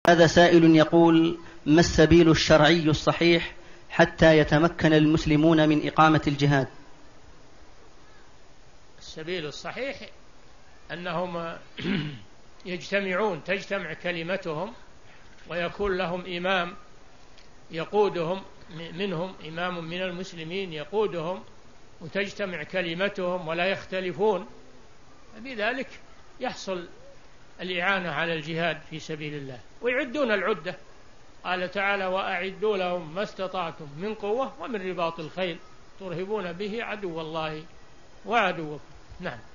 هذا سائل يقول: ما السبيل الشرعي الصحيح حتى يتمكن المسلمون من إقامة الجهاد؟ السبيل الصحيح أنهم يجتمعون، تجتمع كلمتهم، ويكون لهم إمام يقودهم منهم، إمام من المسلمين يقودهم، وتجتمع كلمتهم ولا يختلفون، بذلك يحصل الإعانة على الجهاد في سبيل الله، ويعدون العدة. قال تعالى: وأعدوا لهم ما استطعتم من قوة ومن رباط الخيل ترهبون به عدو الله وعدوكم. نعم.